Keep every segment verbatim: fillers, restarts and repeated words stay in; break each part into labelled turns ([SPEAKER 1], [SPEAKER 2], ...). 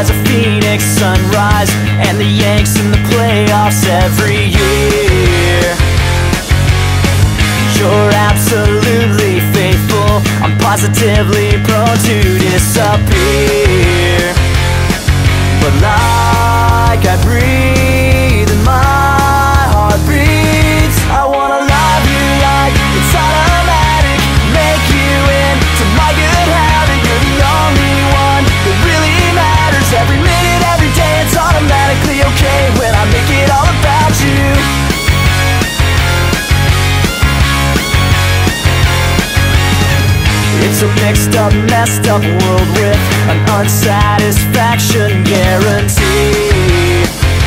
[SPEAKER 1] as a phoenix sunrise, and the Yanks in the playoffs every year. You're absolutely faithful, I'm positively prone to disappear. But like I breathe and my heart beats, I wanna love you like it's automatic, make you into my good habit. You're the only one that really matters. Every minute, every day, it's automatically okay when I make it all about you. It's a mixed up, messed up world with an unsatisfaction guarantee.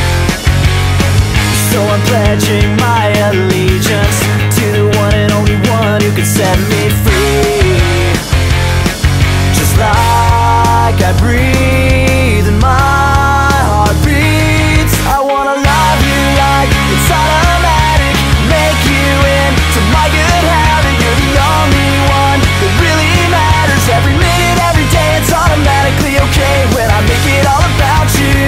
[SPEAKER 1] So I'm pledging my allegiance to the one and only one who can set me free. Just like I breathe and my heart beats, I wanna love you like it's automatic, make you into my good habit. You're the only one that really matters. Every minute, every day, it's automatically okay when I make it all about you.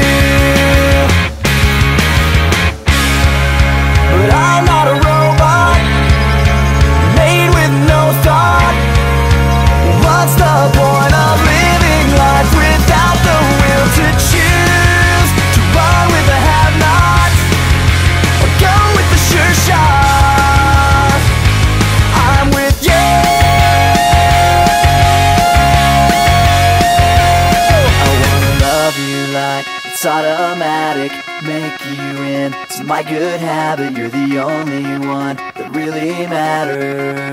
[SPEAKER 1] But I'm not a robot, made with no thought. What's the point of living life without the will to choose? To run with the have-nots, or go with the sure shot? I'm with you. I wanna love you like it's automatic, make you into my good habit. You're the only one that really matters.